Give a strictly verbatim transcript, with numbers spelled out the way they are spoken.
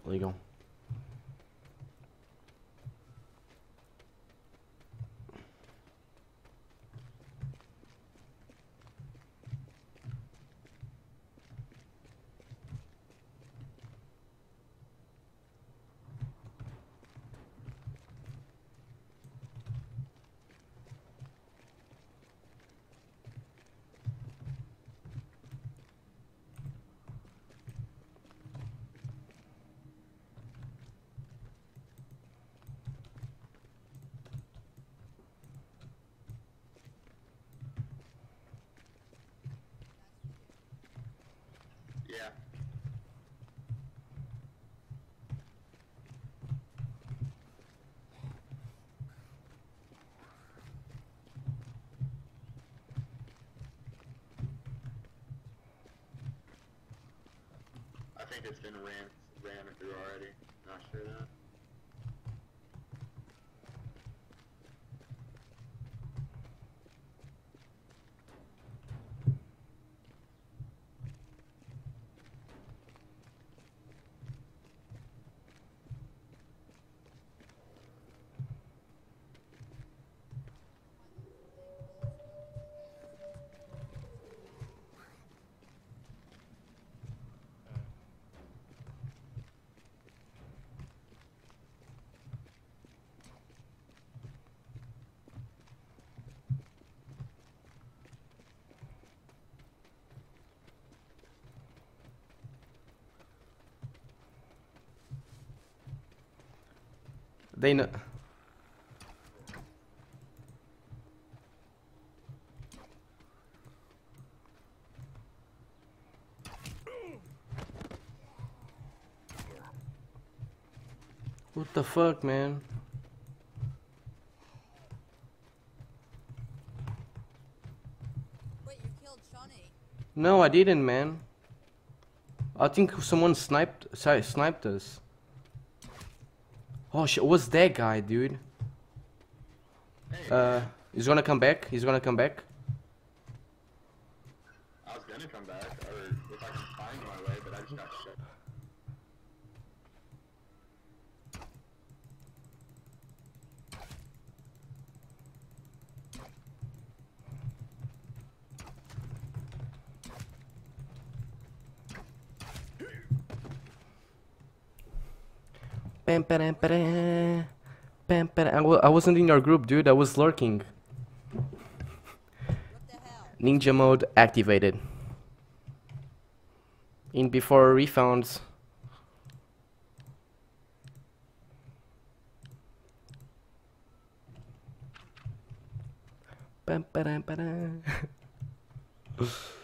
legal. Yeah. I think it's been ran ran through already. Not sure that. They know. What the fuck, man? Wait, you killed Shawnee. No, I didn't, man. I think someone sniped sorry, sniped us. Oh shit, what's that guy, dude? Hey, Uh, he's gonna come back. He's gonna come back. I was gonna come back, or if I can find my way, but I just got shot. Bam, ba-dam, ba-dam. Bam, ba-dam. I wa- I wasn't in your group, dude. I was lurking. What the hell? Ninja mode activated. In before refounds. Bam, ba-dam, ba-dam.